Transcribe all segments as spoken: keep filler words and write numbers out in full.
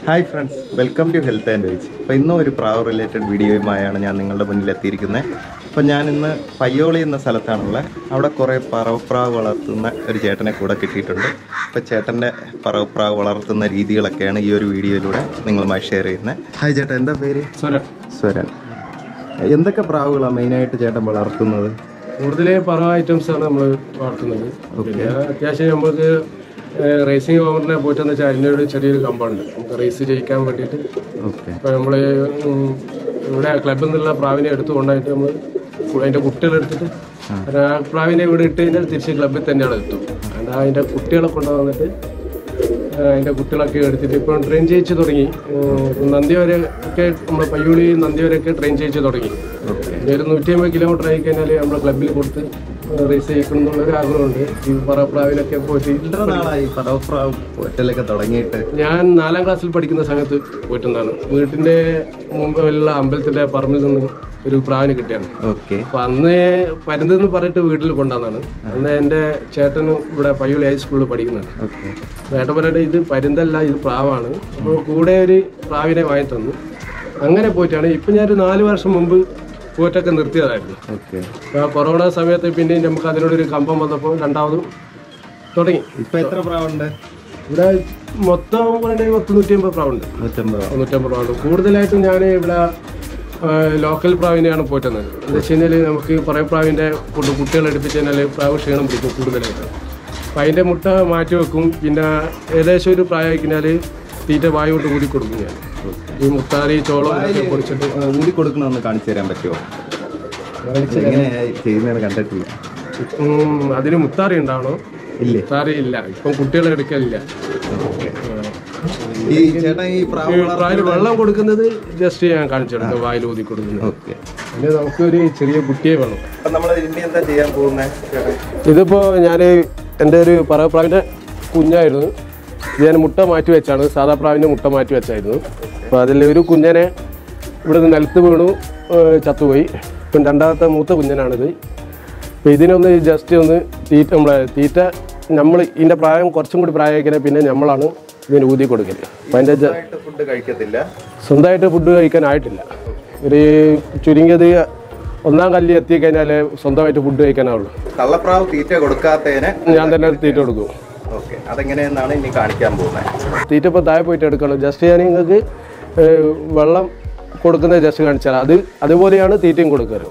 Hi friends, welcome to health and ways. അപ്പോൾ ഇന്നും ഒരു പ്രാവ് റിലേറ്റഡ് വീഡിയോയുമായാണ് ഞാൻ നിങ്ങളുടെ മുന്നിൽ എത്തിയിരിക്കുന്നത്. അപ്പോൾ ഞാനിന്ന് പയ്യോളി എന്ന സ്ഥലത്താണുള്ളത്. അവിടെ കുറേ പറവപ്രാവ് വളർത്തുന്ന ഒരു ചേട്ടനെ കൂടെ കിട്ടിയിട്ടുണ്ട്. അപ്പോൾ ചേട്ടൻ്റെ പറവപ്രാവ് വളർത്തുന്ന രീതികളൊക്കെയാണ് ഈ ഒരു വീഡിയോയിലൂടെ നിങ്ങളുമായി ഷെയർ ചെയ്യുന്നത്. ഹായ് ചേട്ടൻ, എന്താ പേര്? സ്വരൻ. സ്വരൻ. എന്തൊക്കെ പ്രാവുകളാണ് മെയിനായിട്ട് ചേട്ടൻ വളർത്തുന്നത്? കൂടുതൽ പറവ ഐറ്റംസാണ് നമ്മൾ വളർത്തുന്നത്. പിന്നെ അത്യാവശ്യം നമുക്ക് റേസിംഗ് ഓവറിനെ പോയിട്ടെന്ന് വെച്ചാൽ അതിനൊരു ചെറിയൊരു കമ്പുണ്ട് നമുക്ക് റേസ് ചെയ്യിക്കാൻ വേണ്ടിയിട്ട്. ഇപ്പോൾ നമ്മൾ ഇവിടെ ക്ലബിൽ നിന്നുള്ള പ്രാവിനെ എടുത്തു കൊണ്ടായിട്ട് നമ്മൾ അതിൻ്റെ കുട്ടികളെടുത്തിട്ട് ആ പ്രാവിനെ ഇവിടെ ഇട്ട് കഴിഞ്ഞാൽ തിരിച്ച് ക്ലബിൽ തന്നെയാണ് എത്തും. അതുകൊണ്ട് അതിൻ്റെ കുട്ടികളെ കൊണ്ടുവന്നിട്ട് അതിൻ്റെ കുട്ടികളൊക്കെ എടുത്തിട്ട് ഇപ്പോൾ ട്രെയിൻ ചെയ്യിച്ച് തുടങ്ങി. നന്ദി വരെ ഒക്കെ നമ്മൾ പയ്യോളി നന്ദി വരെയൊക്കെ ട്രെയിൻ ചെയ്യിച്ച് തുടങ്ങി. ഒരു നൂറ്റി അമ്പത് കിലോമീറ്റർ ആയി കഴിഞ്ഞാൽ നമ്മൾ ക്ലബിൽ കൊടുത്ത് റേസ് ചെയ്യിക്കണം എന്നുള്ളൊരു ആഗ്രഹമുണ്ട്. ഈ പറവപ്രാവിലൊക്കെ പോയിട്ട് ഇത്ര നാളായി പറവപ്രാവ് പോറ്റലൊക്കെ തുടങ്ങിയിട്ട്? ഞാൻ നാലാം ക്ലാസ്സിൽ പഠിക്കുന്ന സമയത്ത് പോയിട്ടുണ്ടാണ്. വീട്ടിൻ്റെ മുമ്പിലുള്ള അമ്പലത്തിൻ്റെ പറമ്പിൽ നിന്ന് ഒരു പ്രാവിന് കിട്ടിയാണ്. ഓക്കെ. അപ്പൊ അന്ന് പരുന്തെന്ന് പറഞ്ഞിട്ട് വീട്ടിൽ കൊണ്ടുവന്നാണ്. അന്ന് എൻ്റെ ചേട്ടനും ഇവിടെ പയ്യോളി ഹൈസ്കൂളിൽ പഠിക്കുന്നുണ്ട്. ചേട്ടൻ പറഞ്ഞിട്ട് ഇത് പരുന്തല്ല, ഇത് പ്രാവാണ്. അപ്പോൾ കൂടെ ഒരു പ്രാവിനെ വാങ്ങി തന്നു. അങ്ങനെ പോയിട്ടാണ്. ഇപ്പം ഞാനൊരു നാല് വർഷം മുമ്പ് പോറ്റൊക്കെ നിർത്തിയതായിരുന്നു. ആ കൊറോണ സമയത്ത് പിന്നെ നമുക്ക് അതിനോടൊരു കമ്പം വന്നപ്പോൾ രണ്ടാമതും തുടങ്ങി. ഇപ്പം എത്ര പ്രാവുണ്ട് ഇവിടെ? മൊത്തം പത്ത് നൂറ്റി അമ്പത് പ്രാവുണ്ട്. നൂറ്റമ്പത് പ്രാവുണ്ട്. കൂടുതലായിട്ടും ഞാൻ ഇവിടെ ലോക്കൽ പ്രാവിനെയാണ് പോറ്റുന്നത്. എന്താ വെച്ച് കഴിഞ്ഞാൽ നമുക്ക് പറയ പ്രാവിൻ്റെ ഫുഡ് കുട്ടികൾ എടുപ്പിച്ച് കഴിഞ്ഞാൽ പ്രാവ് ക്ഷീണം പിടിക്കും കൂടുതലായിട്ട്. അപ്പം അതിൻ്റെ മുട്ട മാറ്റി വെക്കും. പിന്നെ ഏകദേശം ഒരു പ്രായം കഴിഞ്ഞാൽ തീറ്റ വായു കൊണ്ട് ഊതി കൊടുക്കും. ഞാൻ ഈ മുത്താറി ചോളം ഒക്കെ പൊടിച്ചിട്ട് ഊതി കൊടുക്കണമെന്ന് കാണിച്ചു തരാൻ പറ്റുമോ? ചെയ്യുന്നതെന്ന് കണ്ടിട്ടില്ല. അതിന് മുത്താറി ഉണ്ടാവണോ? ഇല്ല, മുത്താറി ഇല്ല. ഇപ്പം കുട്ടികളെ എടുക്കലില്ല. പ്രാവിന് വെള്ളം കൊടുക്കുന്നത് ജസ്റ്റ് ഞാൻ കാണിച്ചു കൊടുക്കും, വായിൽ ഊതി കൊടുക്കുന്നത്. പിന്നെ നമുക്കൊരു ചെറിയ കുട്ടിയെ വേണം. ഇതിപ്പോ ഞാൻ എൻ്റെ ഒരു പറവപ്രാവിൻ്റെ കുഞ്ഞായിരുന്നു. ഇത് ഞാൻ മുട്ട മാറ്റി വെച്ചാണ്. സാധാ പ്രാവിൻ്റെ മുട്ട മാറ്റി വെച്ചായിരുന്നു. അപ്പോൾ അതിൽ ഒരു കുഞ്ഞനെ ഇവിടെ നിന്ന് നിലത്ത് വീണു, ചത്തുപോയി. ഇപ്പം രണ്ടാമത്തെ മൂത്ത കുഞ്ഞനാണിത്. അപ്പോൾ ഇതിനൊന്ന് ജസ്റ്റ് ഒന്ന് തീറ്റ നമ്മളെ തീറ്റ നമ്മൾ ഇതിൻ്റെ പ്രായം കുറച്ചും കൂടി പ്രായമാക്കിയാൽ പിന്നെ നമ്മളാണ് ഇതിന് ഊതി കൊടുക്കല്. അപ്പം അതിൻ്റെ ഫുഡ് കഴിക്കത്തില്ല, സ്വന്തമായിട്ട് ഫുഡ് കഴിക്കാനായിട്ടില്ല. ഒരു ചുരുങ്ങിയത് ഒന്നാം കല്ലിൽ എത്തിക്കഴിഞ്ഞാൽ സ്വന്തമായിട്ട് ഫുഡ് കഴിക്കാനാവുള്ളൂ. കള്ളപ്രാവ് തീറ്റ കൊടുക്കാത്തതിന് ഞാൻ തന്നെ തീറ്റ കൊടുക്കും. അതെങ്ങനെയെന്നാണ് ഇനി കാണിക്കാൻ പോകുന്നത്. തീറ്റ ഇപ്പോൾ താഴെ പോയിട്ട് എടുക്കണം. ജസ്റ്റ് ഞാൻ നിങ്ങൾക്ക് വെള്ളം കൊടുക്കുന്നത് ജസ്റ്റ് കാണിച്ചാൽ അത് അതുപോലെയാണ് തീറ്റയും കൊടുക്കാറ്.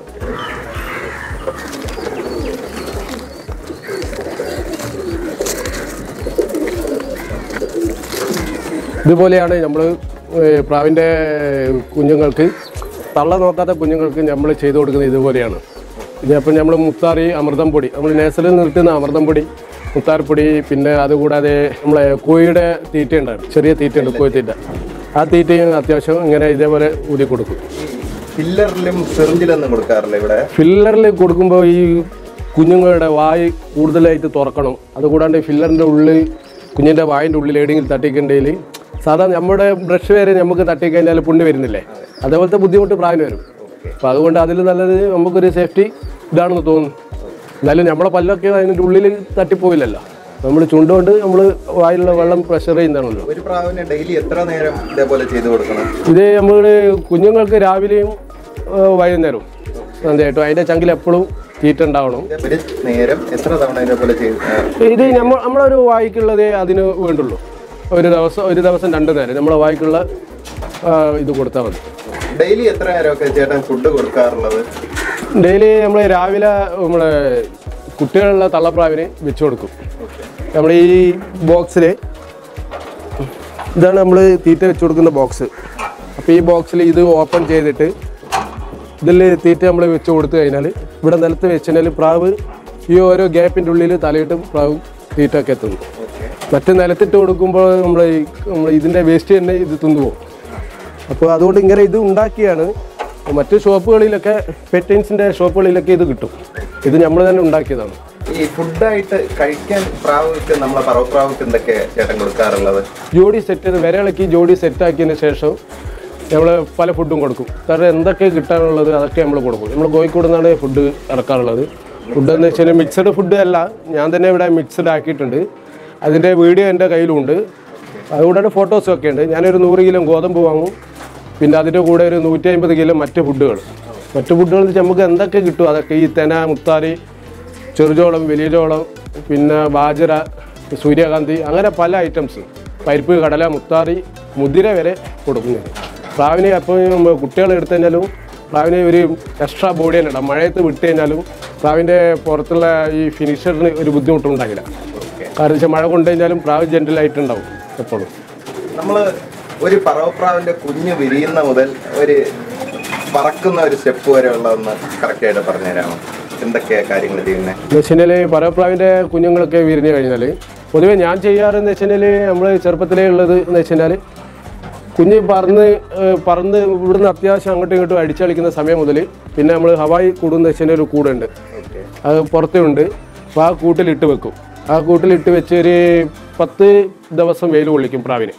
ഇതുപോലെയാണ് നമ്മൾ പ്രാവിൻ്റെ കുഞ്ഞുങ്ങൾക്ക്, തള്ള നോക്കാത്ത കുഞ്ഞുങ്ങൾക്ക് നമ്മൾ ചെയ്തു കൊടുക്കുന്നത് ഇതുപോലെയാണ്. ഇതിപ്പോൾ നമ്മൾ മുത്താറി, അമൃതം പൊടി, നമ്മൾ നേഴ്സറിൽ നിർത്തുന്ന അമൃതം പൊടി, മുത്താറിപ്പൊടി, പിന്നെ അതുകൂടാതെ നമ്മളെ കോഴിയുടെ തീറ്റ ഉണ്ടായിരുന്നു, ചെറിയ തീറ്റയുണ്ട്, കോഴി തീറ്റ. ആ തീറ്റയും അത്യാവശ്യം ഇങ്ങനെ ഇതേപോലെ ഊതി കൊടുക്കും. ഫില്ലറിലും സിറിഞ്ചിലൊന്നും കൊടുക്കാറില്ല ഇവിടെ? ഫില്ലറിൽ കൊടുക്കുമ്പോൾ ഈ കുഞ്ഞുങ്ങളുടെ വായ് കൂടുതലായിട്ട് തുറക്കണം. അതുകൂടാണ്ട് ഫില്ലറിൻ്റെ ഉള്ളിൽ കുഞ്ഞിൻ്റെ വായിൻ്റെ ഉള്ളിൽ എവിടെയെങ്കിലും തട്ടിക്കണ്ടെങ്കിൽ സാധാരണ നമ്മുടെ ബ്രഷ് വരെ നമുക്ക് തട്ടിക്കഴിഞ്ഞാൽ പുണ്ണ് വരുന്നില്ലേ, അതേപോലത്തെ ബുദ്ധിമുട്ട് പ്രാവിന് വരും. അപ്പോൾ അതുകൊണ്ട് അതിൽ നല്ലത് നമുക്കൊരു സേഫ്റ്റി ഇതാണെന്ന് തോന്നുന്നു. എന്നാലും നമ്മളെ പല്ലൊക്കെ അതിൻ്റെ ഉള്ളിൽ തട്ടിപ്പോയില്ലല്ലോ. നമ്മൾ ചുണ്ടുകൊണ്ട് നമ്മൾ വായിലുള്ള വെള്ളം പ്രഷർ ചെയ്യുന്നതാണല്ലോ. ഒരു പ്രാവിന് ഡെയിലി എത്ര നേരം ഇതേപോലെ ചെയ്ത് കൊടുക്കണം? ഇത് നമ്മൾ കുഞ്ഞുങ്ങൾക്ക് രാവിലെയും വൈകുന്നേരവും സന്ധ്യയായിട്ടും അതിൻ്റെ ചങ്കിൽ എപ്പോഴും തീറ്റ ഉണ്ടാവണം. നേരം എത്ര തവണ ഇതേപോലെ ചെയ്ത്? ഇത് നമ്മൾ നമ്മളൊരു വായിക്കുള്ളതേ അതിന് വേണ്ടുള്ളൂ. ഒരു ദിവസം ഒരു ദിവസം രണ്ട് നേരം നമ്മളെ വായിക്കുള്ള ഇത് കൊടുത്താൽ മതി. ഡെയിലി എത്ര നേരമൊക്കെ ചേട്ടൻ ഫുഡ് കൊടുക്കാറുള്ളത്? ഡെയിലി നമ്മൾ രാവിലെ നമ്മളെ കുട്ടികളുള്ള തള്ളപ്രാവിന് വെച്ച് കൊടുക്കും. നമ്മൾ ഈ ബോക്സിൽ ഇതാണ് നമ്മൾ തീറ്റ വെച്ച് കൊടുക്കുന്ന ബോക്സ്. അപ്പോൾ ഈ ബോക്സിൽ ഇത് ഓപ്പൺ ചെയ്തിട്ട് ഇതിൽ തീറ്റ നമ്മൾ വെച്ച് കൊടുത്തു കഴിഞ്ഞാൽ ഇവിടെ നിലത്ത് വെച്ച് കഴിഞ്ഞാൽ പ്രാവ് ഈ ഓരോ ഗ്യാപ്പിൻ്റെ ഉള്ളിൽ തലയിട്ട് പ്രാവ് തീറ്റ ഒക്കെ എത്തുന്നു. മറ്റ് നിലത്തിട്ട് കൊടുക്കുമ്പോൾ നമ്മൾ നമ്മൾ ഇതിൻ്റെ വേസ്റ്റ് തന്നെ ഇത് തിന്നുപോകും. അപ്പോൾ അതുകൊണ്ട് ഇങ്ങനെ ഇത് ഉണ്ടാക്കിയാണ്. മറ്റ് ഷോപ്പുകളിലൊക്കെ പെറ്റിൻസിൻ്റെ ഷോപ്പുകളിലൊക്കെ ഇത് കിട്ടും. ഇത് നമ്മൾ തന്നെ ഉണ്ടാക്കിയതാണ്. ഈ ഫുഡായിട്ട് കഴിക്കാൻ പ്രാവുകൾക്ക് നമ്മളെ പറവപ്രാവുകൾക്ക് എന്തൊക്കെ ചേട്ടൻ കൊടുക്കാറുള്ളത്? ജോഡി സെറ്റ് വിരളക്കി ജോഡി സെറ്റാക്കിയതിന് ശേഷം നമ്മൾ പല ഫുഡും കൊടുക്കും. കാരണം എന്തൊക്കെ കിട്ടാനുള്ളത് അതൊക്കെ നമ്മൾ കൊടുക്കും. നമ്മൾ കോഴിക്കോട് നിന്നാണ് ഫുഡ് ഇറക്കാറുള്ളത്. ഫുഡ് എന്ന് വെച്ചാൽ മിക്സഡ് ഫുഡ് അല്ല, ഞാൻ തന്നെ ഇവിടെ മിക്സഡ് ആക്കിയിട്ടുണ്ട്. അതിൻ്റെ വീഡിയോ എൻ്റെ കയ്യിലുണ്ട്. അതുകൂടെ ഫോട്ടോസും ഒക്കെ ഉണ്ട്. ഞാനൊരു നൂറ് കിലോ ഗോതമ്പ് വാങ്ങും, പിന്നെ അതിൻ്റെ കൂടെ ഒരു നൂറ്റി അമ്പത് കിലോ മറ്റ് ഫുഡുകൾ. മറ്റ് ഫുഡുകൾ എന്ന് വെച്ചാൽ നമുക്ക് എന്തൊക്കെ കിട്ടും അതൊക്കെ, ഈ തെന, മുത്താറി, ചെറുചോളം, വലിയ ചോളം, പിന്നെ ബാജര, സൂര്യകാന്തി, അങ്ങനെ പല ഐറ്റംസ്, പരിപ്പ്, കടല, മുത്താറി, മുതിര വരെ കൊടുക്കുന്നത്. പ്രാവിനെ അപ്പോൾ കുട്ടികളെ എടുത്തു കഴിഞ്ഞാലും പ്രാവിനെ ഒരു എക്സ്ട്രാ ബോഡി തന്നെ ഇടാം. മഴയത്ത് വിട്ട് കഴിഞ്ഞാലും പ്രാവിൻ്റെ പുറത്തുള്ള ഈ ഫിനിഷറിന് ഒരു ബുദ്ധിമുട്ടുണ്ടാകില്ല. കാരണം വെച്ചാൽ മഴ കൊണ്ടു കഴിഞ്ഞാലും പ്രാവ് ജെന്റിലായിട്ടുണ്ടാവും എപ്പോഴും. നമ്മൾ ഒരു പറവപ്രാവിൻ്റെ കുഞ്ഞ് വിരിയുന്ന മുതൽ ഒരു പറക്കുന്ന ഒരു സ്റ്റെപ്പ് വരെ ഉള്ളതെന്ന് കറക്റ്റായിട്ട് പറഞ്ഞുതരാമോ? എന്തൊക്കെയാണ് കാര്യങ്ങൾ ചെയ്യുന്നത് എന്ന് വെച്ചാൽ പറവപ്രാവിൻ്റെ കുഞ്ഞുങ്ങളൊക്കെ വിരിഞ്ഞു കഴിഞ്ഞാൽ പൊതുവേ ഞാൻ ചെയ്യാറെന്ന് വെച്ചാൽ നമ്മൾ ചെറുപ്പത്തിലേ ഉള്ളത് എന്ന് വെച്ചാൽ കുഞ്ഞ് പറന്ന് പറന്ന് ഇവിടുന്ന് അത്യാവശ്യം അങ്ങോട്ടും ഇങ്ങോട്ടും അടിച്ചളിക്കുന്ന സമയം മുതൽ പിന്നെ നമ്മൾ ഹവായി കൂടുന്ന വെച്ചാൽ ഒരു കൂടുണ്ട്, അത് പുറത്തുണ്ട്. അപ്പോൾ ആ കൂട്ടിലിട്ട് വെക്കും. ആ കൂട്ടിലിട്ട് വെച്ച് ഒരു പത്ത് ദിവസം വെയിൽ കൊള്ളിക്കും പ്രാവിന്.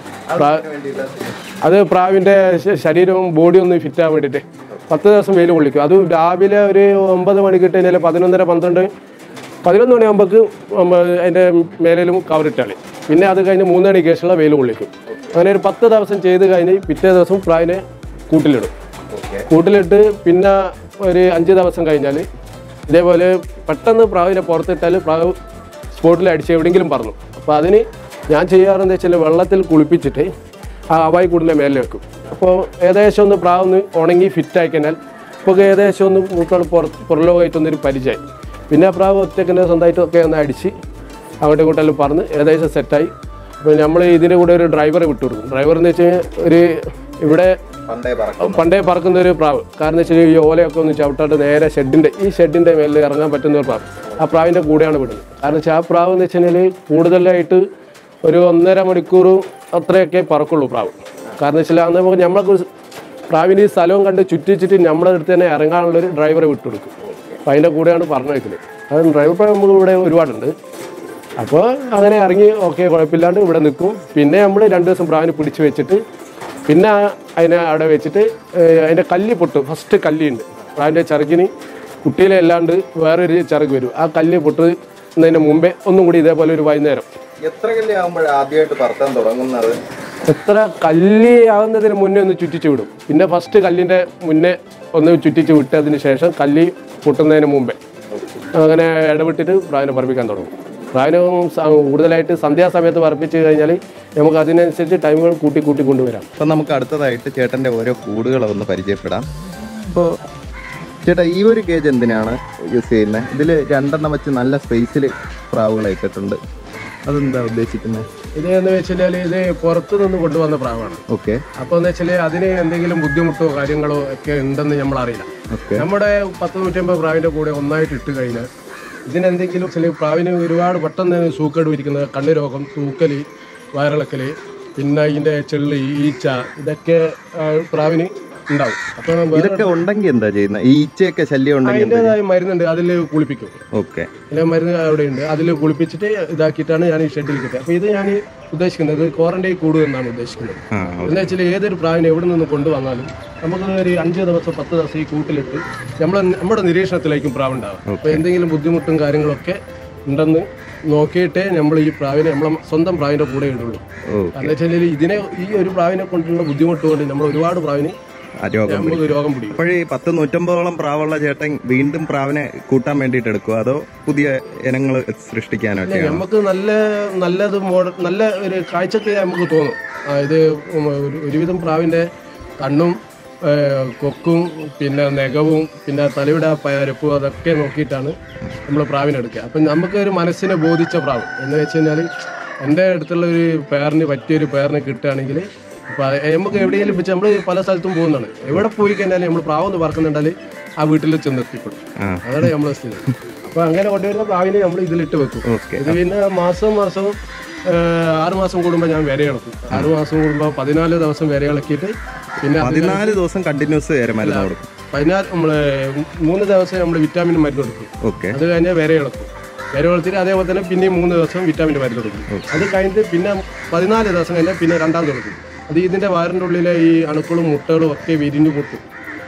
അത് പ്രാവിൻ്റെ ശരീരവും ബോഡിയും ഒന്ന് ഫിറ്റ് ആകാൻ വേണ്ടിയിട്ട് പത്ത് ദിവസം വെയിൽ കൊള്ളിക്കും. അത് രാവിലെ ഒരു ഒമ്പത് മണിക്ക് ഇട്ട് കഴിഞ്ഞാൽ പതിനൊന്നര പന്ത്രണ്ട് പതിനൊന്ന് മണിയാകുമ്പോൾക്ക് അതിൻ്റെ മേലും കവറിട്ടാളി. പിന്നെ അത് കഴിഞ്ഞ് മൂന്ന് മണിക്ക് ശേഷമുള്ള വെയിൽ കൊള്ളിക്കും. അങ്ങനെ ഒരു പത്ത് ദിവസം ചെയ്ത് കഴിഞ്ഞ് പിറ്റേ ദിവസം പ്രാവിനെ കൂട്ടിലിടും. കൂട്ടിലിട്ട് പിന്നെ ഒരു അഞ്ച് ദിവസം കഴിഞ്ഞാൽ ഇതേപോലെ പെട്ടെന്ന് പ്രാവിനെ പുറത്തിട്ടാൽ പ്രാവ് സ്പോട്ടിൽ അടിച്ച് എവിടെയെങ്കിലും പറന്നു. അപ്പോൾ അതിന് ഞാൻ ചെയ്യാറെന്ന് വെച്ചാൽ വെള്ളത്തിൽ കുളിപ്പിച്ചിട്ട് ആ ഹവായി കൂടിൻ്റെ മേലെ വെക്കും. അപ്പോൾ ഏകദേശം ഒന്ന് പ്രാവ് ഒന്ന് ഉണങ്ങി ഫിറ്റായി കഴിഞ്ഞാൽ ഇപ്പോൾ ഏകദേശം ഒന്ന് മൂക്കൾ പുറത്ത് പുറലോകമായിട്ടൊന്നൊരു പരിചയമായി. പിന്നെ ആ പ്രാവ് ഒറ്റക്കിൻ്റെ സ്വന്തമായിട്ടൊക്കെ ഒന്ന് അടിച്ച് അങ്ങോട്ടും ഇങ്ങോട്ടെല്ലാം പറന്ന് ഏകദേശം സെറ്റായി. അപ്പോൾ നമ്മൾ ഇതിൻ്റെ കൂടെ ഒരു ഡ്രൈവറെ വിട്ടു കൊടുക്കും. ഡ്രൈവർ എന്ന് വെച്ച് കഴിഞ്ഞാൽ ഒരു ഇവിടെ പണ്ടേ പറക്കുന്ന ഒരു പ്രാവ്. കാരണം വെച്ചാൽ ഈ ഓലയൊക്കെ ഒന്ന് ചവിട്ടാട്ട് നേരെ ഷെഡിൻ്റെ ഈ ഷെഡിൻ്റെ മേലിൽ ഇറങ്ങാൻ പറ്റുന്ന ഒരു പ്രാവ്. ആ പ്രാവിൻ്റെ കൂടെയാണ് വിടുന്നത്. കാരണം വെച്ചാൽ ആ പ്രാവ് എന്ന് വെച്ച് കഴിഞ്ഞാൽ കൂടുതലായിട്ട് ഒരു ഒന്നര മണിക്കൂർ അത്രയൊക്കെ പറക്കുള്ളൂ പ്രാവ്. കാരണം വെച്ചാൽ അന്ന് നമുക്ക് നമ്മൾക്ക് പ്രാവിന് ഈ സ്ഥലവും കണ്ട് ചുറ്റിച്ചിട്ട് നമ്മളെ അടുത്ത് തന്നെ ഇറങ്ങാനുള്ളൊരു ഡ്രൈവറെ വിട്ടു കൊടുക്കും. അപ്പോൾ അതിൻ്റെ കൂടെയാണ് പറഞ്ഞു വയ്ക്കുന്നത്. അത് ഡ്രൈവർ പ്രാവ് നമുക്ക് ഇവിടെ ഒരുപാടുണ്ട്. അപ്പോൾ അങ്ങനെ ഇറങ്ങി ഓക്കെ കുഴപ്പമില്ലാണ്ട് ഇവിടെ നിൽക്കും. പിന്നെ നമ്മൾ രണ്ട് ദിവസം പ്രാവിനെ പിടിച്ച് വെച്ചിട്ട് പിന്നെ അതിനെ അവിടെ വെച്ചിട്ട് അതിൻ്റെ കല്ലി പൊട്ട് ഫസ്റ്റ് കല്ലിയുണ്ട് പ്രാവിൻ്റെ ചിറകിന് കുട്ടിയിലെ അല്ലാണ്ട് വേറൊരു ചിറക് വരും. ആ കല്ല് പൊട്ടുന്നതിന് മുമ്പേ ഒന്നും കൂടി ഇതേപോലെ ഒരു വൈകുന്നേരം എത്ര കല്ലി ആകുമ്പോൾ ആദ്യമായിട്ട് പറത്താൻ തുടങ്ങുന്നത്? എത്ര കല്ലി ആകുന്നതിന് മുന്നേ ഒന്ന് ചുറ്റിച്ച് വിടും. പിന്നെ ഫസ്റ്റ് കല്ലിൻ്റെ മുന്നേ ഒന്ന് ചുറ്റിച്ച് വിട്ടതിന് ശേഷം കല്ലി പൊട്ടുന്നതിന് മുമ്പേ അങ്ങനെ ഇടവിട്ടിട്ട് പ്രാവിനെ പറപ്പിക്കാൻ തുടങ്ങും. പ്രാവിനെ കൂടുതലായിട്ട് സന്ധ്യാസമയത്ത് പറപ്പിച്ച് കഴിഞ്ഞാൽ നമുക്ക് അതിനനുസരിച്ച് ടൈമുകൾ കൂട്ടി കൂട്ടി കൊണ്ടുവരാം. അപ്പം നമുക്ക് അടുത്തതായിട്ട് ചേട്ടൻ്റെ ഓരോ കൂടുകളൊന്ന് പരിചയപ്പെടാം. അപ്പോൾ ചേട്ടാ ഈ ഒരു കേജ് എന്തിനാണ് യൂസ് ചെയ്യുന്നത്? ഇതിൽ രണ്ടെണ്ണം വെച്ച് നല്ല സ്പേസിൽ പ്രാവുകൾ ഇട്ടിട്ടുണ്ട്. അതെന്താ ഉദ്ദേശിക്കുന്നത്? ഇത് എന്ന് വെച്ചാൽ ഇത് പുറത്തു നിന്ന് കൊണ്ടുവന്ന പ്രാവാണ്. ഓക്കെ. അപ്പോൾ എന്ന് വെച്ചാൽ അതിന് എന്തെങ്കിലും ബുദ്ധിമുട്ടോ കാര്യങ്ങളോ ഒക്കെ ഉണ്ടെന്ന് നമ്മൾ അറിയില്ല. നമ്മുടെ പത്ത് നൂറ്റമ്പത് പ്രാവിൻ്റെ കൂടെ ഒന്നായിട്ട് ഇട്ട് കഴിഞ്ഞാൽ ഇതിനെന്തെങ്കിലും ചില പ്രാവിന് ഒരുപാട് പെട്ടെന്ന് സൂക്കേട് ഇരിക്കുന്നത് കണ്ണ് രോഗം, തൂക്കല്, വയറിളക്കൽ, പിന്നെ ഇതിൻ്റെ ചെള്ളി, ഈച്ച, ഇതൊക്കെ പ്രാവിന് ഉണ്ടാവും. അപ്പോൾ ഇതൊക്കെ ഉണ്ടെങ്കിൽ എന്താ ചെയ്യുന്നത്? ഈ ഈച്ചയൊക്കെ ശല്യം ഉണ്ടെങ്കിൽ അതിൻ്റെതായ മരുന്നുണ്ട്, അതിൽ കുളിപ്പിക്കും. ഓക്കെ. അതിലെ മരുന്ന് അവിടെയുണ്ട്, അതിൽ കുളിപ്പിച്ചിട്ട് ഇതാക്കിയിട്ടാണ് ഞാൻ ഈ ഷെഡിൽ കിട്ടുക. അപ്പോൾ ഇത് ഞാൻ ഉദ്ദേശിക്കുന്നത് ക്വാറന്റൈൻ കൂടു എന്നാണ് ഉദ്ദേശിക്കുന്നത്. എന്ന് വെച്ചാൽ ഏതൊരു പ്രാവിനെ എവിടെ നിന്ന് കൊണ്ടുവന്നാലും നമുക്ക് ഒരു അഞ്ച് ദിവസം പത്ത് ദിവസം ഈ കൂട്ടിലിട്ട് നമ്മൾ നമ്മുടെ നിരീക്ഷണത്തിലേക്കും പ്രാവുണ്ടാകും. അപ്പോൾ എന്തെങ്കിലും ബുദ്ധിമുട്ടും കാര്യങ്ങളൊക്കെ ഉണ്ടെന്ന് നോക്കിയിട്ടേ നമ്മൾ ഈ പ്രാവിനെ നമ്മളെ സ്വന്തം പ്രാവിൻ്റെ കൂടെ ഇടുള്ളൂ. കാരണം വെച്ചാൽ ഇതിനെ ഈ ഒരു പ്രാവിനെ കൊണ്ടുള്ള ബുദ്ധിമുട്ട് കൊണ്ട് നമ്മൾ ഒരുപാട് പ്രാവിന് രോഗം പിടിക്കും. അപ്പോൾ ഈ പത്ത് നൂറ്റമ്പതോളം പ്രാവുള്ള ചേട്ടൻ വീണ്ടും പ്രാവിനെ കൂട്ടാൻ വേണ്ടിയിട്ട് എടുക്കുക, അതോ പുതിയ ഇനങ്ങൾ സൃഷ്ടിക്കാനൊക്കെ? നമുക്ക് നല്ല നല്ലത് മോഡൽ നല്ല ഒരു കാഴ്ചക്ക് നമുക്ക് തോന്നും. ഇത് ഒരുവിധം പ്രാവിൻ്റെ കണ്ണും കൊക്കും പിന്നെ നെഗവും പിന്നെ തലയുടെ പരപ്പും അതൊക്കെ നോക്കിയിട്ടാണ് നമ്മൾ പ്രാവിനെടുക്കുക. അപ്പം നമുക്ക് ഒരു മനസ്സിനെ ബോധിച്ച പ്രാവ് എന്ന് വെച്ച് കഴിഞ്ഞാൽ എൻ്റെ അടുത്തുള്ള ഒരു പേരിന് പറ്റിയൊരു പേരിന് കിട്ടുകയാണെങ്കിൽ അപ്പോൾ നമുക്ക് എവിടെയെങ്കിലും വെച്ച് നമ്മൾ പല സ്ഥലത്തും പോകുന്നതാണ്. എവിടെ പോയി കഴിഞ്ഞാൽ നമ്മൾ പ്രാവെന്ന് പറക്കുന്നുണ്ടാൽ ആ വീട്ടിൽ ചെന്നെത്തിപ്പെടും. അതാണ് നമ്മളെ സ്ഥിതി. അപ്പോൾ അങ്ങനെ കൊണ്ടുവരുന്ന പ്രാവിനെ നമ്മൾ ഇതിലിട്ട് വെക്കും. ഇത് പിന്നെ മാസം മാസം ആറ് മാസം കൂടുമ്പോൾ ഞാൻ വിര ഇളക്കും. ആറ് മാസം കൂടുമ്പോൾ പതിനാല് ദിവസം വിര ഇളക്കിയിട്ട് പിന്നെ പതിനാല് ദിവസം കണ്ടിന്യൂസ് മരുന്ന് കൊടുക്കും. പതിനാല് നമ്മൾ മൂന്ന് ദിവസം നമ്മൾ വിറ്റാമിൻ മരുന്ന് കൊടുക്കും. ഓക്കെ. അത് കഴിഞ്ഞാൽ വിര ഇളക്കും. വിര ഇളത്തിട്ട് അതേപോലെ തന്നെ പിന്നെയും മൂന്ന് ദിവസം വിറ്റാമിൻ മരുന്ന് കൊടുക്കും. അത് കഴിഞ്ഞിട്ട് പിന്നെ പതിനാല് ദിവസം കഴിഞ്ഞാൽ പിന്നെ രണ്ടാമത് കൊടുക്കും. അത് ഇതിൻ്റെ വയറിൻ്റെ ഉള്ളിലെ ഈ അണുക്കളും മുട്ടകളും ഒക്കെ വിരിഞ്ഞു പൊട്ടും.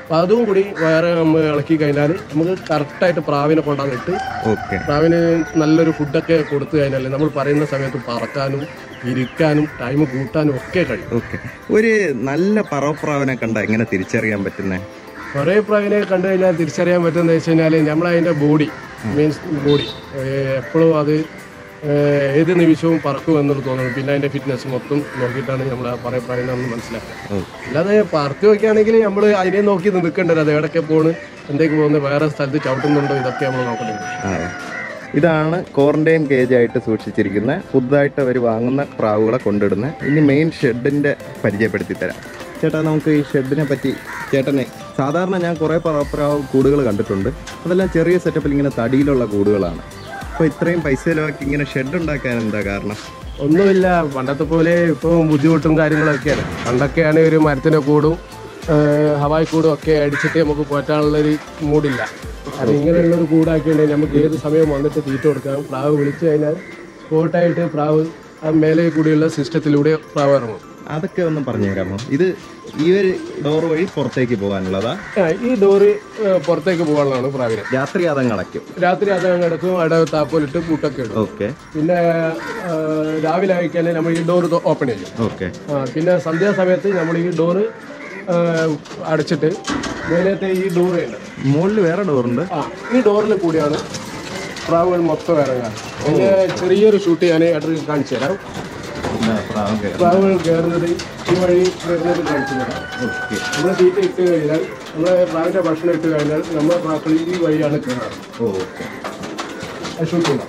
അപ്പം അതും കൂടി വേറെ നമ്മൾ ഇളക്കി കഴിഞ്ഞാൽ നമുക്ക് കറക്റ്റായിട്ട് പ്രാവിനെ കൊണ്ടുവന്നിട്ട് പ്രാവിന് നല്ലൊരു ഫുഡൊക്കെ കൊടുത്തു കഴിഞ്ഞാൽ നമ്മൾ പറയുന്ന സമയത്ത് പറക്കാനും ഇരിക്കാനും ടൈം കൂട്ടാനും ഒക്കെ കഴിയും. ഓക്കെ, ഒരു നല്ല പറവപ്രാവിനെ കണ്ട എങ്ങനെ തിരിച്ചറിയാൻ പറ്റുന്നത്? കുറേ പ്രാവിനെ കണ്ടു കഴിഞ്ഞാൽ തിരിച്ചറിയാൻ പറ്റുന്നത് വെച്ച് കഴിഞ്ഞാൽ നമ്മളതിൻ്റെ ബോഡി മീൻസ് ബോഡി എപ്പോഴും അത് ഏത് നിമിഷവും പറക്കുമെന്നുള്ളത് തോന്നുന്നു. പിന്നെ അതിൻ്റെ ഫിറ്റ്നസ് മൊത്തം നോക്കിയിട്ടാണ് നമ്മൾ പറയ പ്രാവിനെ നമ്മൾ മനസ്സിലാക്കുക. അല്ലാതെ പറത്തി വയ്ക്കുകയാണെങ്കിൽ നമ്മൾ അതിനെ നോക്കി നിൽക്കേണ്ടത്, അത് എവിടെയൊക്കെ പോണ്, എന്തൊക്കെ പോകുന്നത്, വേറെ സ്ഥലത്ത് ചവിട്ടുന്നുണ്ടോ, ഇതൊക്കെ നമ്മൾ നോക്കേണ്ടത്. ഇതാണ് ക്വാറന്റൈൻ കേജ് ആയിട്ട് സൂക്ഷിച്ചിരിക്കുന്ന പുതുതായിട്ട് അവർ വാങ്ങുന്ന പ്രാവുകളെ കൊണ്ടിടുന്ന. ഇനി മെയിൻ ഷെഡിൻ്റെ പരിചയപ്പെടുത്തി തരാം. ചേട്ടാ, നമുക്ക് ഈ ഷെഡിനെ പറ്റി ചേട്ടനെ, സാധാരണ ഞാൻ കുറേ പറവപ്രാവ് കൂടുകൾ കണ്ടിട്ടുണ്ട്, അതെല്ലാം ചെറിയ സെറ്റപ്പിൽ ഇങ്ങനെ തടിയിലുള്ള കൂടുകളാണ്. അപ്പോൾ ഇത്രയും പൈസ ചിലവാക്കി ഇങ്ങനെ ഷെഡ് ഉണ്ടാക്കാൻ എന്താ കാരണം? ഒന്നുമില്ല, പണ്ടത്തെ പോലെ ഇപ്പോൾ ബുദ്ധിമുട്ടും കാര്യങ്ങളൊക്കെയാണ്. പണ്ടൊക്കെയാണ് ഒരു മരത്തിൻ്റെ കൂടും ഹവായ് കൂടും ഒക്കെ അടിച്ചിട്ട് നമുക്ക് പോറ്റാനുള്ളൊരു മൂടില്ല. അത് ഇങ്ങനെയുള്ളൊരു കൂടാക്കിയിട്ടുണ്ടെങ്കിൽ നമുക്ക് ഏത് സമയം വന്നിട്ട് തീറ്റ കൊടുക്കാം. പ്രാവ് വിളിച്ചു കഴിഞ്ഞാൽ സ്പോട്ടായിട്ട് പ്രാവ് ആ മേലെ കൂടിയുള്ള സിസ്റ്റത്തിലൂടെ പ്രാവ് ഇറങ്ങും. അതൊക്കെ ഒന്ന് പറഞ്ഞു തരാമോ? ഇത് ഈ ഒരു ഡോർ വഴി പുറത്തേക്ക് പോകാനുള്ളതാ? ഈ ഡോറ് പുറത്തേക്ക് പോകാനുള്ളതാണ് പ്രാവിനെ. രാത്രി അതങ്ങ് അടയ്ക്കും? രാത്രി അതങ്ങ് അടക്കും, അവിടെ താക്കോലിട്ട് പൂട്ടൊക്കെ ഇടും. ഓക്കെ. പിന്നെ രാവിലെ ആയിക്കഴിഞ്ഞാൽ നമ്മൾ ഈ ഡോറ് ഓപ്പൺ ചെയ്യും. ഓക്കെ. പിന്നെ സന്ധ്യാസമയത്ത് നമ്മൾ ഈ ഡോറ് അടച്ചിട്ട് മേലത്തെ ഈ ഡോറ് ഉണ്ട്, മുകളിൽ വേറെ ഡോറുണ്ട്. ആ ഈ ഡോറിൽ കൂടിയാണ് പ്രാവുകൾ മൊത്തം ഇറങ്ങാൻ. അതിൻ്റെ ചെറിയൊരു ഷൂട്ട് ഞാൻ ഇടയ്ക്ക് കാണിച്ചു തരാം. പ്രാവുകൾ കയറുന്നത് ഈ വഴി കയറുന്നത് കാണിച്ചു തരാം. നമ്മൾ തീറ്റ ഇട്ട് കഴിഞ്ഞാൽ, നമ്മൾ പ്രാവിൻ്റെ ഭക്ഷണം ഇട്ട് കഴിഞ്ഞാൽ നമ്മുടെ പ്രാക്കൾ ഈ വഴിയാണ് കയറാറ്. ഓക്കെ. ഷൂട്ട് ചെയ്യാം.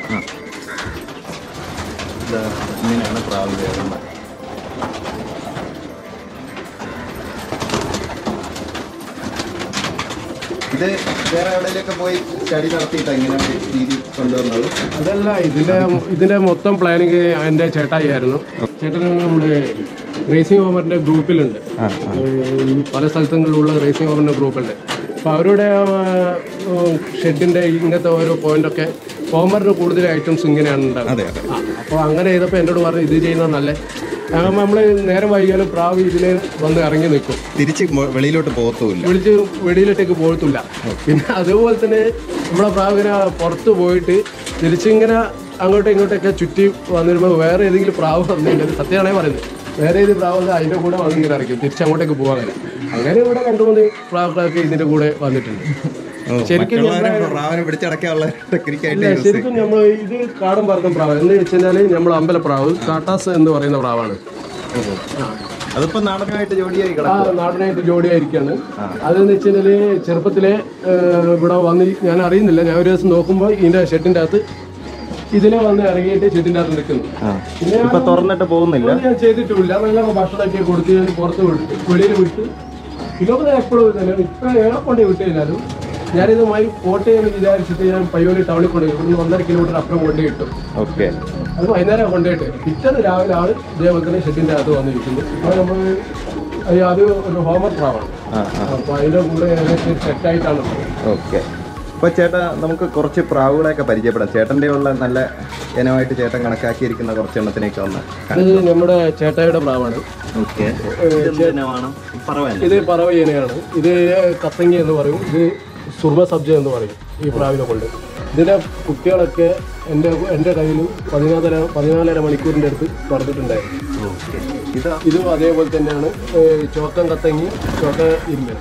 ഇങ്ങനെയാണ് പ്രാവ് കയറുന്നത്. ഇത് വേറെ എവിടെയൊക്കെ പോയി സ്റ്റഡി നടത്തിയിട്ടാണ് ഇങ്ങനെ രീതി കൊണ്ടുവന്നത്? അതല്ല, ഇതിൻ്റെ ഇതിൻ്റെ മൊത്തം പ്ലാനിങ് എൻ്റെ ചേട്ടായിരുന്നു. ചേട്ടൻ നമ്മുടെ റേസിംഗ് ഓവറിൻ്റെ ഗ്രൂപ്പിലുണ്ട്, പല സ്ഥലങ്ങളിലുള്ള റേസിംഗ് ഓവറിൻ്റെ ഗ്രൂപ്പുണ്ട്. അപ്പോൾ അവരുടെ ഷെഡിൻ്റെ ഇങ്ങനത്തെ ഓരോ പോയിൻ്റൊക്കെ ഓമറിന് കൂടുതൽ ഐറ്റംസ് ഇങ്ങനെയാണ് ഉണ്ടാകുന്നത്. അപ്പോൾ അങ്ങനെ ചെയ്തപ്പോൾ എന്നോട് പറഞ്ഞു ഇത് ചെയ്യുന്നത് നല്ല, നമ്മൾ നേരം വൈകിയാലും പ്രാവ് ഇതിനെ വന്ന് ഇറങ്ങി നിൽക്കും, തിരിച്ച് വെളിയിലോട്ട് പോകത്തുമില്ല, വിളിച്ച് വെളിയിലോട്ടേക്ക് പോകത്തില്ല. പിന്നെ അതുപോലെ തന്നെ നമ്മളെ പ്രാവിനെ പുറത്ത് പോയിട്ട് തിരിച്ചിങ്ങനെ അങ്ങോട്ടും ഇങ്ങോട്ടൊക്കെ ചുറ്റി വന്നിരുമ്പോൾ വേറെ ഏതെങ്കിലും പ്രാവ് വന്നിട്ടുണ്ട്, സത്യമാണേ പറയുന്നത്, വേറെ ഏത് പ്രാവ് അതിൻ്റെ കൂടെ വന്ന് ഇങ്ങനെ ഇറക്കും, തിരിച്ചങ്ങോട്ടേക്ക് പോകാൻ. അങ്ങനെ ഇവിടെ രണ്ടു മൂന്ന് പ്രാവുകളൊക്കെ ഇതിൻ്റെ കൂടെ വന്നിട്ടുണ്ട്. ശരിക്കും ശരിക്കും നമ്മൾ ഇത് കാടും പറക്കും പ്രാവ് എന്ന് വെച്ച് കഴിഞ്ഞാൽ നമ്മൾ അമ്പലപ്രാവ് കാട്ടാസ് എന്ന് പറയുന്ന പ്രാവാണ്. അതിപ്പോ നാടനായിട്ട് ജോഡിയായി നാടനായിട്ട് ജോഡിയായിരിക്കാണ്. അതെന്ന് വെച്ച് കഴിഞ്ഞാല് ചെറുപ്പത്തിലെ ഇവിടെ വന്ന് ഞാൻ അറിയുന്നില്ല, ഞാൻ ഒരു ദിവസം നോക്കുമ്പോൾ ഇതിന്റെ ഷെഡിന്റെ അകത്ത് ഇതിലെ വന്ന് ഇറങ്ങിയിട്ട് ഷെഡിന്റെ അകത്ത് നിൽക്കുന്നു. പിന്നെ തുറന്നിട്ട് പോകുന്നില്ല, ഞാൻ ചെയ്തിട്ടില്ല. നല്ല ഭക്ഷണമൊക്കെ കൊടുത്ത് ഞാൻ പുറത്ത് വിട്ട് വെളിയിൽ വിട്ട് ഇതൊക്കെ എപ്പോഴും തന്നെ ഇപ്പൊ ഏറെ കൊണ്ടേ വിട്ട് കഴിഞ്ഞാലും ഞാനിതുമായി കോട്ടയം വിചാരിച്ചിട്ട് ഞാൻ പയ്യോളി ടൗണിൽ കൊണ്ടുപോയി, ഇവിടുന്ന് ഒന്നര കിലോമീറ്റർ അപ്പുറം കൊണ്ടുപോയി കിട്ടും. ഓക്കെ. അത് വൈകുന്നേരം കൊണ്ടുപോയിട്ട് പിറ്റേന്ന് രാവിലെ ആൾ ഇതേപോലെ തന്നെ ഷെഡിൻ്റെ അകത്ത് വന്നിരിക്കുന്നു. അപ്പോൾ നമ്മൾ അത് ഒരു ഹോമർ പ്രാവാണ്, അപ്പോൾ അതിൻ്റെ കൂടെ ഏകദേശം സെറ്റായിട്ടാണ്. ഓക്കെ. അപ്പോൾ ചേട്ടാ, നമുക്ക് കുറച്ച് പ്രാവുകളെയൊക്കെ പരിചയപ്പെടാം. ചേട്ടൻ്റെ ഉള്ള നല്ല ഇനമായിട്ട് ചേട്ടൻ കണക്കാക്കിയിരിക്കുന്ന കുറച്ച് എണ്ണത്തിനൊക്കെ ഒന്ന്. ഇത് നമ്മുടെ ചേട്ടായുടെ പ്രാവാണ്. ഓക്കെ. ഇത് പറവ ഇനയാണ്. ഇത് കത്തങ്ങി എന്ന് പറയും, ഇത് സുർമ സബ്ജ എന്ന് പറയും ഈ പ്രാവിനെ കൊണ്ട്. ഇതിൻ്റെ കുട്ടികളൊക്കെ എൻ്റെ എൻ്റെ കയ്യിൽ പതിനാലര പതിനാലര മണിക്കൂറിൻ്റെ അടുത്ത് പറഞ്ഞിട്ടുണ്ടായിരുന്നു. ഇതും അതേപോലെ തന്നെയാണ്. ചോക്കം കത്തങ്ങി, ചോക്ക ഇരുമ്പൻ,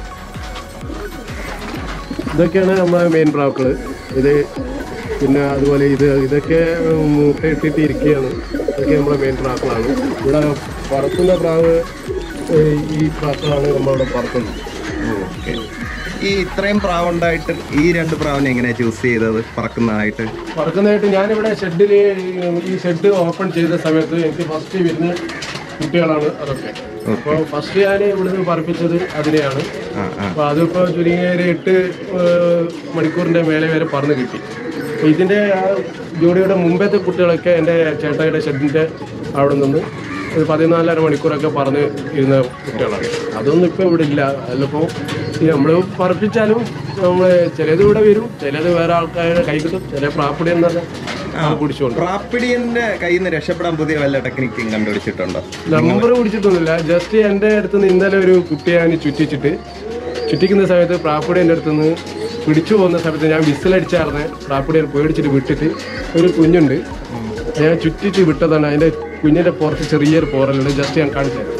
ഇതൊക്കെയാണ് നമ്മളെ മെയിൻ പ്രാവുകൾ. ഇത് പിന്നെ അതുപോലെ ഇത് ഇതൊക്കെ മുട്ടയിട്ടിട്ട് ഇരിക്കുകയാണ്. ഇതൊക്കെ നമ്മളെ മെയിൻ പ്രാവുകളാണ്. ഇവിടെ പറക്കുന്ന പ്രാവ് ഈ പ്രാവുകളാണ് നമ്മളിവിടെ പറക്കുന്നത്. ഓക്കെ. ഈ ഇത്രയും പ്രാവ് ഉണ്ടായിട്ട് ഈ രണ്ട് പ്രാവിനെ എങ്ങനെയാണ് ചൂസ് ചെയ്തത് പറക്കുന്നതായിട്ട്? പറക്കുന്നതായിട്ട് ഞാനിവിടെ ഷെഡിൽ ഈ ഷെഡ് ഓപ്പൺ ചെയ്ത സമയത്ത് എനിക്ക് ഫസ്റ്റ് വരുന്ന കുട്ടികളാണ് അതൊക്കെ. അപ്പോൾ ഫസ്റ്റ് ഞാൻ ഇവിടുന്ന് പറപ്പിച്ചത് അതിനെയാണ്. അപ്പോൾ അതിപ്പോൾ ചുരുങ്ങിയ ഒരു എട്ട് മണിക്കൂറിൻ്റെ മേലെ വരെ പറന്ന് കിട്ടി. അപ്പോൾ ഇതിൻ്റെ ജോഡിയുടെ മുമ്പത്തെ കുട്ടികളൊക്കെ എൻ്റെ ചേട്ടായിയുടെ ഷെഡിൻ്റെ അവിടെ നിന്ന് ഒരു പതിനാലര മണിക്കൂറൊക്കെ പറന്ന് ഇരുന്ന കുട്ടികളാണ്. അതൊന്നും ഇപ്പോൾ ഇവിടെ ഇല്ല. അതിലിപ്പോൾ നമ്മൾ പറപ്പിച്ചാലും നമ്മൾ ചിലത് ഇവിടെ വരും, ചിലത് വേറെ ആൾക്കാരുടെ കൈ കിട്ടും, ചില പ്രാപ്പിടി എന്ന് പറഞ്ഞാൽ പിടിച്ചോണ്ട്. പ്രാപ്പിടിന്റെ കയ്യിൽ നിന്ന് രക്ഷപ്പെടാൻ പുതിയ വല്ല ടെക്നിക്കും കണ്ടുപിടിച്ചിട്ടുണ്ടോ? നമ്പർ പിടിച്ചിട്ടൊന്നുമില്ല. ജസ്റ്റ് എൻ്റെ അടുത്ത് നിന്ന് ഇന്നലെ ഒരു കുട്ടിയെ ഞാൻ ചുറ്റിച്ചിട്ട് ചുറ്റിക്കുന്ന സമയത്ത് പ്രാപ്പുടി എൻ്റെ അടുത്ത് നിന്ന് പിടിച്ചു പോകുന്ന സമയത്ത് ഞാൻ വിസിലടിച്ചാർന്ന് പ്രാപ്പുടി പേടിച്ചിട്ട് വിട്ടിട്ട് ഒരു കുഞ്ഞുണ്ട് ഞാൻ ചുറ്റിച്ച് വിട്ടതാണ്. അതിൻ്റെ കുഞ്ഞിൻ്റെ പുറത്ത് ചെറിയൊരു പോറലുണ്ട്. ജസ്റ്റ് ഞാൻ കാണിച്ചു തരാം.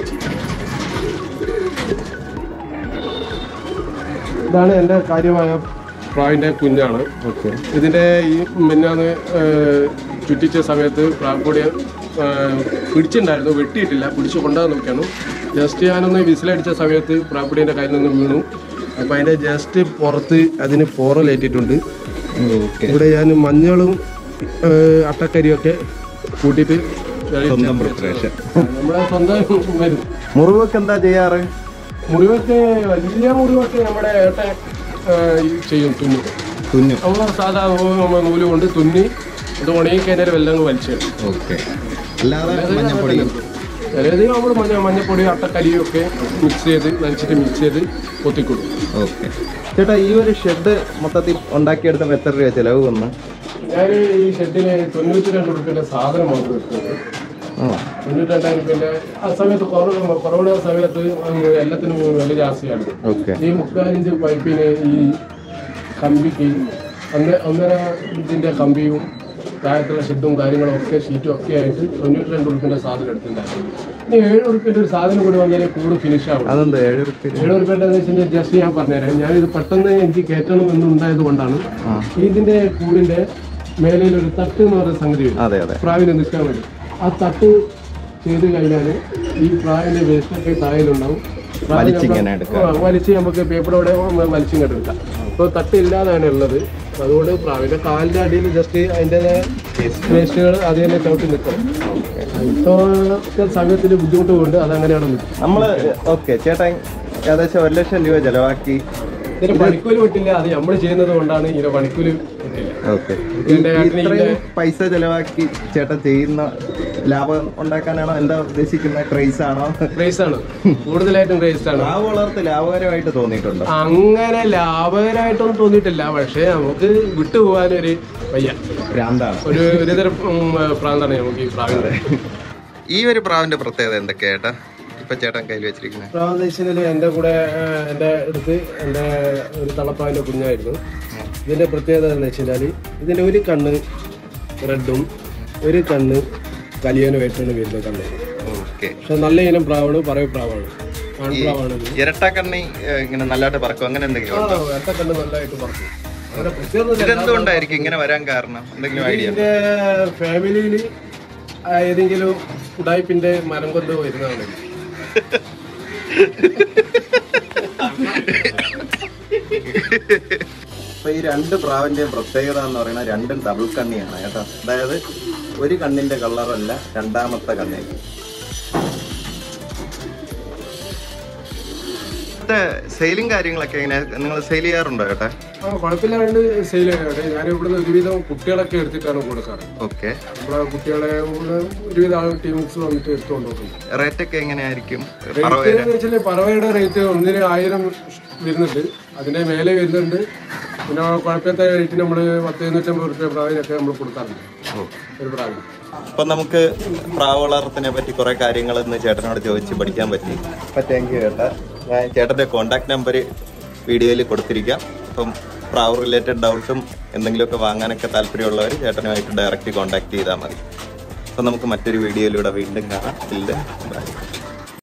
ഇതാണ് എൻ്റെ കാര്യമായ പ്രാവിൻ്റെ കുഞ്ഞാണ്. ഓക്കെ. ഇതിൻ്റെ ഈ മിന്നാന്ന് ചുറ്റിച്ച സമയത്ത് പ്രാപ്പുടി പിടിച്ചിട്ടുണ്ടായിരുന്നു, വെട്ടിയിട്ടില്ല, പിടിച്ച് കൊണ്ടുപോകാൻ നോക്കിയാണ്. ജസ്റ്റ് ഞാനൊന്ന് വിസിലടിച്ച സമയത്ത് പ്രാപ്പുടീൻ്റെ കയ്യിൽ നിന്ന് വീണു. അപ്പം അതിൻ്റെ ജസ്റ്റ് പുറത്ത് അതിന് പോറലേറ്റിട്ടുണ്ട്. ഇവിടെ ഞാൻ മഞ്ഞളും അട്ടക്കരിയൊക്കെ കൂട്ടിയിട്ട് സ്വന്തം പ്രിപ്പറേഷൻ നമ്മുടെ സ്വന്തം വരും. മുറിവൊക്കെ എന്താ ചെയ്യാറ്? മുറിവൊക്കെ വലിയ മുറിവൊക്കെ നമ്മുടെ ഏട്ടൻ ചെയ്യും, തുന്നി തുന്നു. നമ്മൾ സാധാ നൂല് കൊണ്ട് തുന്നി അത് ഉണങ്ങി കഴിഞ്ഞാൽ വെള്ളം വലിച്ചു. ഓക്കെ. അല്ലാതെ മഞ്ഞപ്പൊടി ചിലത് നമ്മൾ മഞ്ഞ മഞ്ഞപ്പൊടി അട്ടക്കരിയൊക്കെ മിക്സ് ചെയ്ത് നനച്ചിട്ട് മിക്സ് ചെയ്ത് കൊത്തിക്കൊടുക്കും. ഓക്കെ. ചേട്ടാ, ഈ ഒരു ഷെഡ് മൊത്തത്തിൽ ഉണ്ടാക്കിയെടുത്തപ്പോൾ എത്ര രൂപ ചിലവ് വന്നു? ഞാൻ ഈ ഷെഡിന് തൊണ്ണൂറ്റി രണ്ട് റുപ്യൻ്റെ സാധനം മാത്രം എടുക്കുന്നത്. തൊണ്ണൂറ്റി രണ്ടായിരം റുപ്യൻ്റെ ആ സമയത്ത് കൊറോണ കൊറോണ സമയത്ത് എല്ലാത്തിനും വില ജാസ്തിയാണ്. ഈ മുക്കാലിഞ്ച് പൈപ്പിന് ഈ കമ്പിക്ക് ഒന്ന് ഒന്നര ഇഞ്ചിൻ്റെ കമ്പിയും താഴത്തുള്ള ഷെഡും കാര്യങ്ങളും ഒക്കെ ഷീറ്റും ഒക്കെ ആയിട്ട് തൊണ്ണൂറ്റി രണ്ട് റുപ്യൻ്റെ സാധനം എടുത്തിട്ടുണ്ടായിരുന്നു. ഇനി ഏഴ് റുപ്യൻ്റെ ഒരു സാധനം കൂടി വന്നാലേ കൂട് ഫിനിഷ് ആവും. അതെന്താ ഏഴ് റുപ്യ? ഏഴ് റുപ്യൻ്റെ വെച്ചാൽ ജസ്റ്റ് ഞാൻ പറഞ്ഞുതരാം. ഞാനിത് പെട്ടെന്ന് എനിക്ക് കയറ്റണം എന്നുണ്ടായത് കൊണ്ടാണ്. ഇതിൻ്റെ കൂടിൻ്റെ മേലയിൽ ഒരു തട്ട് എന്ന് പറയുന്ന സംഗതി വരും പ്രാവിനെ നിൽക്കാൻ വേണ്ടി. ആ തട്ട് ചെയ്ത് കഴിഞ്ഞാൽ ഈ പ്രാവിൻ്റെ വേസ്റ്റൊക്കെ താഴെയിലുണ്ടാവും. വലിച്ച് നമുക്ക് പേപ്പറോടെ വലിച്ചിങ്ങോട്ട് എടുക്കാം. ഇപ്പോൾ തട്ടില്ലാതാണ് ഉള്ളത്. അതുകൊണ്ട് പ്രാവിൻ്റെ കാലിൻ്റെ അടിയിൽ ജസ്റ്റ് അതിൻ്റെ വേസ്റ്റുകൾ അത് തന്നെ ചവിട്ടി നിൽക്കണം. ഇപ്പോഴത്തെ സമയത്തിന് ബുദ്ധിമുട്ട് കൊണ്ട് അതങ്ങനെയാണ് നിൽക്കും നമ്മൾ. ഓക്കെ. ചേട്ടാ, ഏകദേശം ഒരു ലക്ഷം രൂപ ചെലവാക്കി ഇതിന് പണിക്കൂലി വിട്ടില്ല. അത് നമ്മൾ ചെയ്യുന്നത് കൊണ്ടാണ് ഇതിന് പണിക്കൂലി വിട്ടില്ല. ഓക്കെ. ഇത്രയും പൈസ ചെലവാക്കി ചേട്ടൻ ചെയ്യുന്ന ലാഭം ഉണ്ടാക്കാനാണോ എന്താ ഉദ്ദേശിക്കുന്നത്? ക്രൈസ് ആണോ? ക്രൈസ് ആണ്, കൂടുതലായിട്ടും ക്രൈസ് ആണ്. പ്രാവ് വളർത്ത് ലാഭകരമായിട്ട് തോന്നിയിട്ടുണ്ടോ? അങ്ങനെ ലാഭകരമായിട്ടൊന്നും തോന്നിയിട്ടില്ല. പക്ഷെ നമുക്ക് വിട്ടുപോകാനൊരു വയ്യ, ഭ്രാന്താണ്, ഒരു ഒരുതരം ഭ്രാന്താണ് നമുക്ക് ഈ പ്രാവിന്റെ. ഈ ഒരു പ്രാവിന്റെ പ്രത്യേകത എന്തൊക്കെയാ ഇപ്പൊ ചേട്ടൻ കയ്യിൽ വെച്ചിരിക്കുന്നത്? പ്രാവെന്ന് വെച്ചാൽ എൻ്റെ കൂടെ എൻ്റെ അടുത്ത് എൻ്റെ ഒരു തളപ്പാവിൻ്റെ കുഞ്ഞായിരുന്നു. ഇതിൻ്റെ പ്രത്യേകത എന്ന് വെച്ചാൽ ഇതിൻ്റെ ഒരു കണ്ണ് റെഡും ഒരു കണ്ണ് കലിയനുമായിട്ടാണ് വരുന്നത് കണ്ണ്. പക്ഷെ നല്ല ഇനം പ്രാവാണ്, പറയ പ്രാവാണ്, ആൺപ്രാവാണ്. ഇരട്ടക്കണ്ണി ഇങ്ങനെ നല്ലതായിട്ട് പറക്കും, അങ്ങനെ എന്തെങ്കിലും? ഇരട്ടക്കണ്ണ് നല്ലതായിട്ട് പറക്കും. എന്തുകൊണ്ടായിരിക്കും ഇങ്ങനെ വരാൻ കാരണം? എന്തെങ്കിലും ഐഡിയ? ഇതിൻ്റെ ഫാമിലിയിൽ ഏതെങ്കിലും ഉടായ്പിൻ്റെ മരം കൊണ്ട് വരുന്നതാണ്. അപ്പൊ ഈ രണ്ട് പ്രാവിന്റെയും പ്രത്യേകത എന്ന് പറയുന്നത് രണ്ടും ഡബിൾ കണ്ണിയാണ് കേട്ടോ. അതായത് ഒരു കണ്ണിന്റെ കളറല്ല രണ്ടാമത്തെ കണ്ണി. സെയിലിംഗ് കാര്യങ്ങളൊക്കെ എങ്ങനെ നിങ്ങൾ സെയിൽ ചെയ്യാറുണ്ടോ ചേട്ടാ? ആ, കുഴപ്പമില്ലാണ്ട് സെയിൽ ചെയ്യാറുണ്ട്. ഞാൻ ഇവിടുന്ന് ഒരുവിധം കുട്ടികളൊക്കെ എടുത്തിട്ടാണ് കൊടുക്കാറ്. ഓക്കെ. നമ്മുടെ കുട്ടികളെ ഒരുവിധ ആൾ ടീംസ് വന്നിട്ട് എടുത്തുകൊണ്ട് പോകുന്നത്. റേറ്റ് ഒക്കെ എങ്ങനെയായിരിക്കും? റേറ്റ് പറവയുടെ റേറ്റ് ഒന്നിന് ആയിരം വരുന്നുണ്ട്, അതിന്റെ മേലെ വരുന്നുണ്ട്. പിന്നെ കുഴപ്പത്തെ റേറ്റ് നമ്മൾ പത്ത് എഴുന്നൂറ്റമ്പത് റുപ്യ പ്രാവിനൊക്കെ നമ്മൾ കൊടുക്കാറുണ്ട് ഒരു പ്രാവിന്. അപ്പൊ നമുക്ക് പ്രാവ് വളർത്തിനെ പറ്റി കുറെ കാര്യങ്ങൾ ഇന്ന് ചേട്ടനോട് ചോദിച്ച് പഠിക്കാൻ പറ്റി. അപ്പൊ താങ്ക് യു ചേട്ടാ. ഞാൻ ചേട്ടന്റെ കോണ്ടാക്ട് നമ്പർ വീഡിയോയിൽ കൊടുത്തിരിക്കാം. അപ്പം പ്രാവ് റിലേറ്റഡ് ഡൗട്ടും എന്തെങ്കിലുമൊക്കെ വാങ്ങാനൊക്കെ താല്പര്യമുള്ളവർ ചേട്ടനുമായിട്ട് ഡയറക്റ്റ് കോണ്ടാക്ട് ചെയ്താൽ മതി. അപ്പം നമുക്ക് മറ്റൊരു വീഡിയോയിലൂടെ വീണ്ടും കാണാം. ഇല്ല, ബൈ.